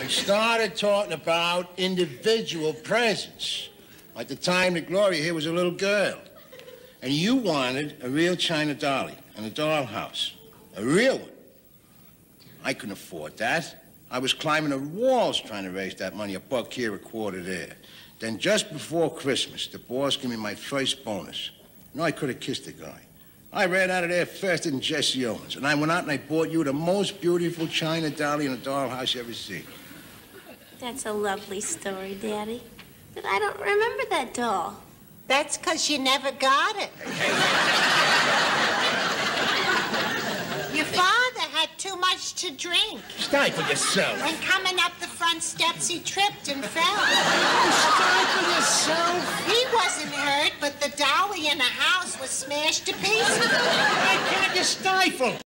I started talking about individual presents. At the time that Gloria here was a little girl. And you wanted a real China dolly and a dollhouse. A real one. I couldn't afford that. I was climbing the walls trying to raise that money, $1 here, $1 there. Then just before Christmas, the boss gave me my first bonus. You know, I could have kissed the guy. I ran out of there faster than Jesse Owens, and I went out and I bought you the most beautiful China dolly and a dollhouse you ever seen. That's a lovely story, Daddy. But I don't remember that doll. That's because you never got it. Your father had too much to drink. Stifle yourself. When coming up the front steps, he tripped and fell. Stifle yourself. He wasn't hurt, but the dolly in the house was smashed to pieces. Why can't you stifle?